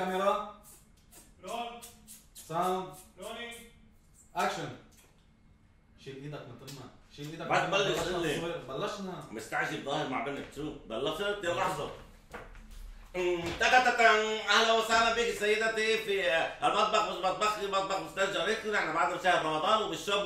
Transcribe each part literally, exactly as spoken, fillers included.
كاميرا رول ساوند رولينج اكشن. شيل ايدك من طمع، شيل ايدك. بعد بلش قلي بلشنا. مستعجل ظاهر مع بنت شو بلشت يا لحظة. تكتكن اهلا وسهلا بك سيدتي في المطبخ مش مطبخي مطبخ مستاجرك. نحن بعد شهر رمضان وبالشرب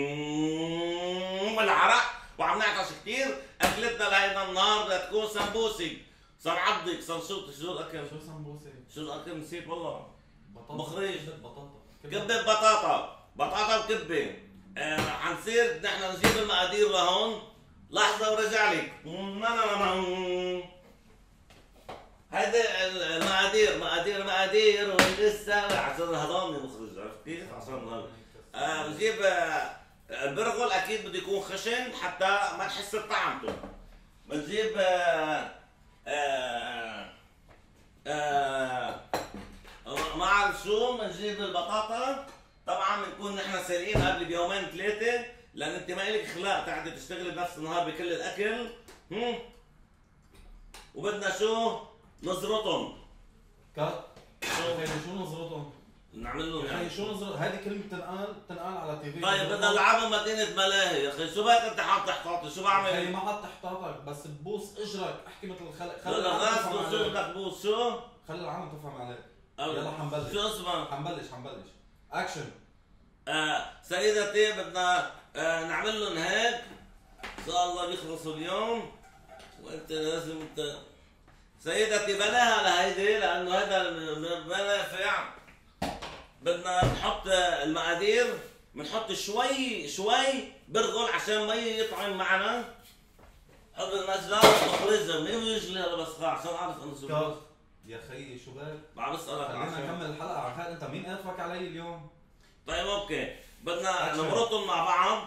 والعرق وعم نعطش كثير. اكلتنا لهيدا النهار بدها تكون سمبوسي. صار عضك صار شو شو الاكل؟ شو سمبوسه؟ شو الاكل نسيت والله. بطاطا. مخرج. بطاطا. كبة بطاطا، بطاطا وكبة. آه حنصير نحن نجيب المقادير لهون. لحظة ورجع لك. هيدي المقادير مقادير مقادير ولسه عشان هضمني مخرج. عرفت كيف؟ عشان آه بنجيب آه البرغل اكيد بده يكون خشن حتى ما نحس بطعمته. بنجيب آه آه آه ما اعرف شو. بنجيب البطاطا طبعا بنكون نحن سالقين قبل بيومين ثلاثه لان انت ما لك خلاق تقعدي تشتغلي بنفس النهار بكل الاكل. هم وبدنا شو؟ نزرطهم. كات. شو شو نظرتهم؟ نعمل لهم يا اخي شو نظرت؟ هذه كلمة تنقال تنقال على تي في. طيب بدنا نلعبهم مدينة ملاهي يا اخي. شو بك انت حاط احتاطي؟ شو بعمل؟ يا اخي ما حط احتاطك بس ببوس اجرك احكي مثل الخلق. خلي الناس شو بدك تبوس شو؟ خلي العالم تفهم عليك. يلا حنبلش. شو اسمه؟ حنبلش حنبلش. اكشن. آه سيدتي بدنا آه نعمل لهم هيك. ان شاء الله بيخلصوا اليوم وانت لازم انت سيدتي بلاها لهيدي لانه هذا ما نافع. بدنا نحط المقادير بنحط شوي شوي برغل عشان ما يطعم معنا. حط النجلة مخرجة مين يجلي هذا بس عشان اعرف انه شو. يا خيي شو بك؟ عم بسألك خلينا نكمل الحلقة على خير. انت مين قرفك علي اليوم؟ طيب اوكي بدنا نمرطهم مع بعض.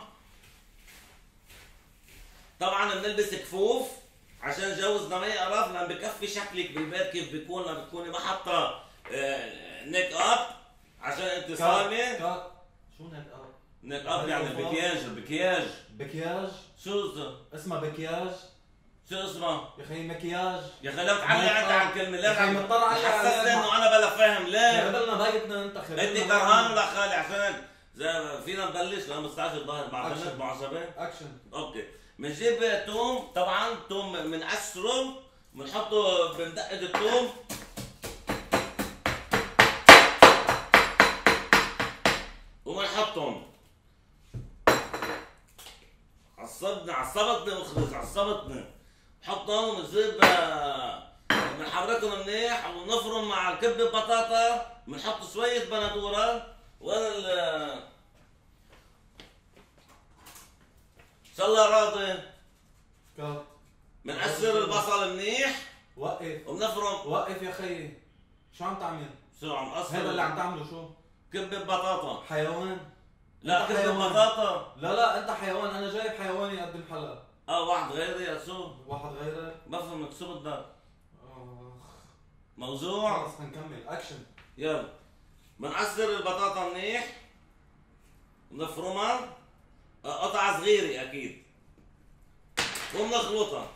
طبعا بنلبس كفوف عشان جوزنا ما يقرف لان بكفي شكلك بالبيت كيف بيكون لما بتكوني ما حاطه نيك اب عشان انت صايمه. كات. شو نيك اب؟ نيك اب يعني بكياج بكياج بكياج؟ شو اسمه؟ اسمها بكياج؟ شو اسمه؟ يا خي مكياج. يا اخي لا تعلق انت على الكلمه. لا يا مطلع عليها حسسني انه انا بلا فاهم. ليه؟ خربلنا بيتنا انت خربلنا. انت كرهان ولا خالي عشان زي فينا نبلش لان مستعجل ظاهر مع بنت معصبه. اكشن. اوكي بنجيب توم. طبعا توم بنقشره بنحطه بندقق التوم وبنحطهم. عصبني عصبتني مخرج عصبتني. بنحطهم بنجيب بنحركهم منيح وبنفرم مع الكبه بطاطا. بنحط شويه بندوره وين ال ان شاء الله راضي. كات. بنقشر البصل منيح. وقف. وبنفرم. وقف يا خيي. شو عم تعمل؟ شو عم قصر؟ هذا اللي عم تعمله شو؟ كبة بطاطا. حيوان؟ لا كبة بطاطا. لا لا انت حيوان. انا جايب حيواني اقدم حلقة. اه واحد غيري يا شو؟ واحد غيرك؟ بفهمك شو بدك؟ اخ. موضوع؟ خلص حنكمل. اكشن. يلا بنعصر البطاطا منيح بنفرمها قطعة صغيرة أكيد وبنخلطها.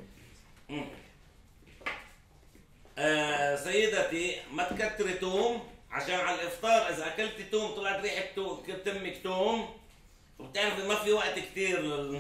آه سيدتي ما تكتري توم عشان على الإفطار إذا أكلتي توم طلعت ريحة توم تمك توم وبتعرفي ما في وقت كثير لل...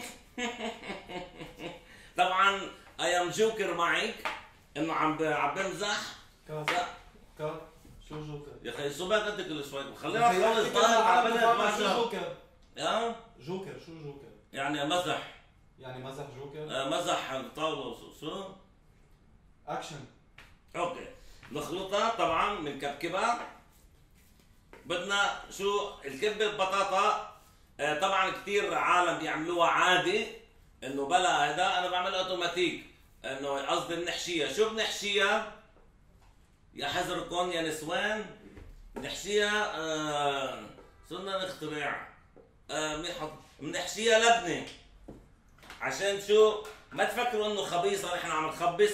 طبعا أي أم جوكر معك إنه عم عم بمزح. كات. كات. شو جوكر؟ يا اخي شو بك انت كل شوي؟ خلينا نخلص ظاهر مع بنت ما شو جوكر؟ يا جوكر شو جوكر؟ يعني مزح. يعني مزح جوكر؟ آه مزح الطاولة شو شو؟ اكشن. اوكي نخلطها طبعا بنكبكبها. بدنا شو الكبة البطاطا. آه طبعا كثير عالم بيعملوها عادي انه بلا هذا انا بعملها اوتوماتيك انه قصدي بنحشيها. شو بنحشيها؟ يا حذركم يا نسوان بنحشيها آه صرنا نخترع آه بنحشيها لبنه عشان شو ما تفكروا انه خبيصه نحن عم نخبص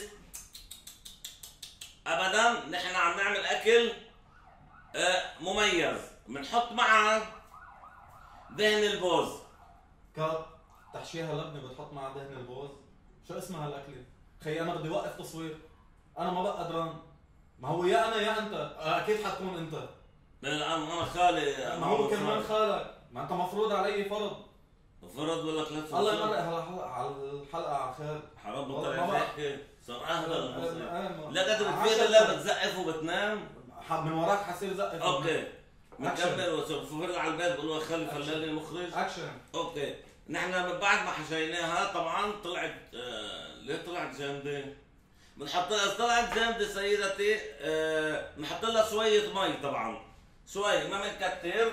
ابدا. نحن عم نعمل اكل آه مميز. بنحط معها دهن البوز. كات. تحشيها لبنه بتحط معها دهن البوز؟ شو اسمها هالاكله؟ خي انا بدي اوقف تصوير. انا ما بقى قدران. ما هو يا انا يا انت، اكيد حتكون انت. انا انا خالي. ما هو كمان خالك، ما انت مفروض علي فرض. فرض ولا ثلاث الله يمرق على الحلقه على خير. حرام بطل يحكي صار اهبل. لا قد أنا- بتفيد الا بتزقف وبتنام. من وراك حصير زقف. اوكي نكمل وصفر على البيت بقول له خلي فلاني المخرج. اكشن. اوكي نحن من بعد ما حشيناها طبعا طلعت آه ليه طلعت جامده؟ بنحط لها طلعت جامده سيدتي. آه بنحط لها شويه مي طبعا، شوي ما بنكتر.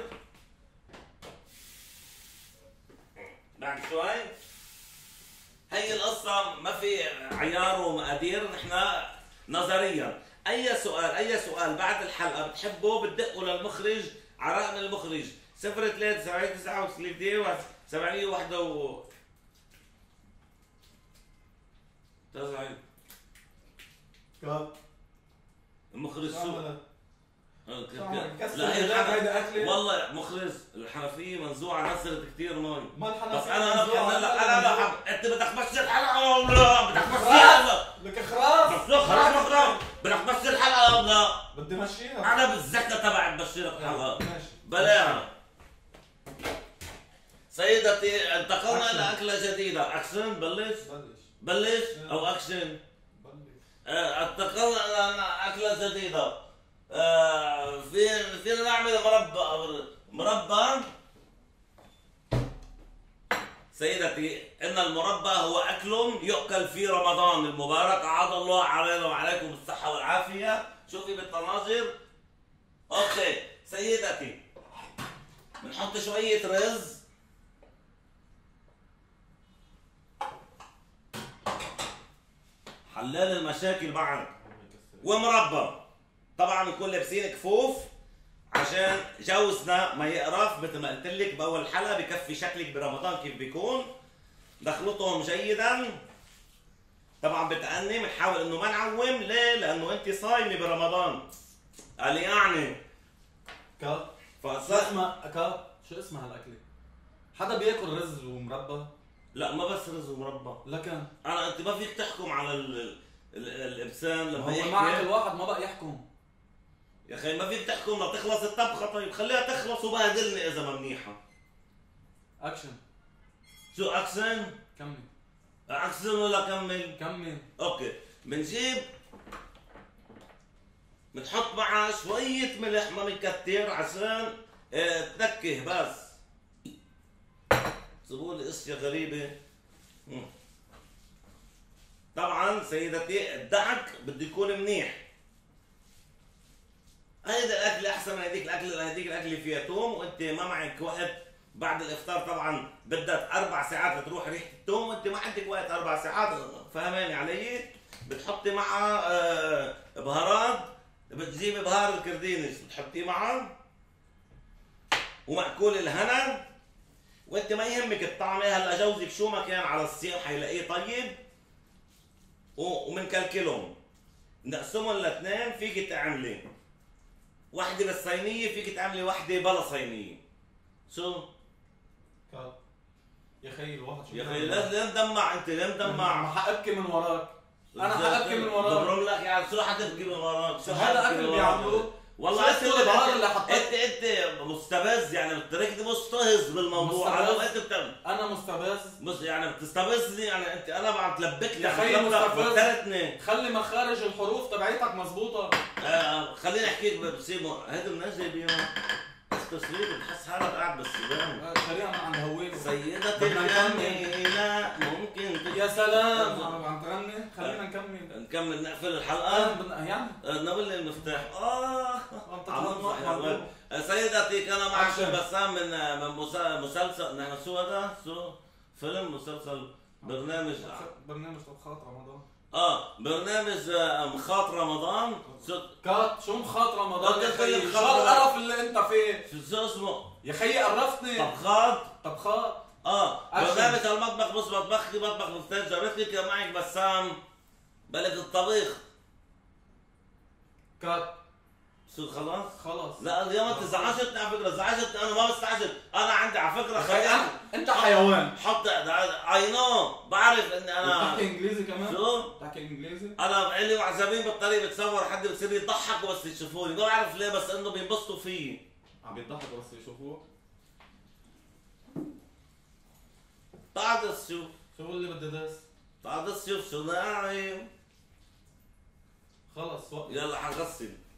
بعد شوي هي القصة ما في عيار ومقادير. نحن نظريا اي سؤال اي سؤال بعد الحلقة بتحبه بتدقوا للمخرج على رقم المخرج صفر ثلاثة سبعة تسعة سبعمية وواحدة و تسعين. كاب المخرج سوق. لا هي والله مخرج الحنفيه منزوعه نزلت كثير مي. ما الحنفيه بس انا انا لا انا لا انت بدك بس الحلقه ولا بدك بس لك خلاص بس خلاص خلاص بدك بس الحلقه ولا بدي مشيها. انا بالزكه تبعت بشيرك الحلقه ماشي بلاها. سيدتي انتقلنا لاكله جديده. اكشن بلش بلش او اكشن انتقلنا لاكله جديده. آه فين فينا نعمل مربى مربى. سيدتي ان المربى هو اكل يؤكل في رمضان المبارك. اعاذ الله علينا وعليكم بالصحه والعافيه. شوفي بالطناجر. اوكي سيدتي بنحط شويه رز، حلال المشاكل بعد، ومربى. طبعا بنكون لابسين كفوف عشان جوزنا ما يقرف. مثل ما قلت لك باول حلقه بكفي شكلك برمضان كيف بيكون. نخلطهم جيدا. طبعا بتأني بنحاول انه ما نعوم. ليه؟ لانه انت صايمه برمضان. قال لي يعني كاب فص... شو اسمها كاب؟ شو اسمها هالاكله؟ حدا بياكل رز ومربى؟ لا ما بس رز ومربى. لكن انا انت ما فيك تحكم على ال... ال... الابسام لما هو يحكي. معك الواحد ما بقى يحكم يا اخي ما فيك تحكم لتخلص الطبخه. طيب خليها تخلص وبهدلني اذا ما منيحه. اكشن. شو اكشن؟ كمل. اكشن ولا كمل؟ كمل. اوكي بنجيب بنحط معها شويه ملح ما بنكتر عشان اه تنكه بس. سيبوا لي اشياء غريبه. مم. طبعا سيدتي الدعك بده يكون منيح. هيدا الاكل احسن من هذيك الاكل. هذيك الاكل فيها توم وانت ما معك وقت بعد الافطار. طبعا بدك اربع ساعات لتروح ريحه التوم وانت ما عندك وقت اربع ساعات. فهماني علي؟ بتحطي معها آه بهارات. بتجيبي بهار الكردينش بتحطيه معها ومأكول الهنا. وانت ما يهمك الطعمه. هلا جوزك شو ما كان على الصيام حيلاقيه طيب. ومنكلكلهم نقسمهم لاثنين. فيك تعملي واحدة بالصينية، فيك تعملي واحدة بلا صينية. شو؟ كاب يا خيي الواحد شو يا خيي ليه مدمع انت؟ ليه مدمع؟ ما حابكي من وراك. انا حابكي من وراك. ببرم لك يعني شو حتبكي من وراك؟ شو هذا اكل بيعملوه. والله انت البهار اللي حطيت. انت انت مستفز يعني بتركني مستهز بالموضوع. انا انت بتعمل انا مستفز. بس يعني بتستفزني يعني انت. انا عم تلبكني يا خيي مستفز. وترتني. خلي مخارج الحروف تبعيتك مضبوطه. آه خليني احكيك بسيبه. هيدا منين جايبينها؟ تصوير بتحس حالك قاعد بالسودان. شريعة عند هويل. سيدتي الجميلة ممكن. يا سلام عم تغني. خلينا نكمل. نكمل نقفل الحلقة. يعني نبل المفتاح. اه عم تطلع. سيدتي كان معكم بسام من من مسلسل. نحن شو هذا؟ شو فيلم مسلسل برنامج برنامج طبخات رمضان. اه برنامج مخاط رمضان. كات شو مخاط رمضان يا خيي؟ شو شو القرف اللي انت فيه؟ شو اسمه؟ يا خيي قرفتني. طبخات طبخات. اه برنامج المطبخ. بص مطبخي مطبخ مفتاح. جربت كان معك بسام بلد الطبيخ. كات شو خلاص؟ خلاص. لا اليوم انت زعجتني على فكره، زعجتني انا ما بستعجل، انا عندي على فكره خيال. انت حيوان. حط اي نو بعرف اني انا بتحكي انجليزي كمان؟ شو؟ بتحكي انجليزي؟ انا الي معجبين بالطريق، بتصور حد بصير يضحكوا بس يشوفوني، ما بعرف ليه بس انه بينبسطوا فيي. عم بيضحكوا بس يشوفوك؟ تعال شوف. شو اللي بدي دس؟ تعال شوف شو ناعم. خلص وقت. يلا حغسل.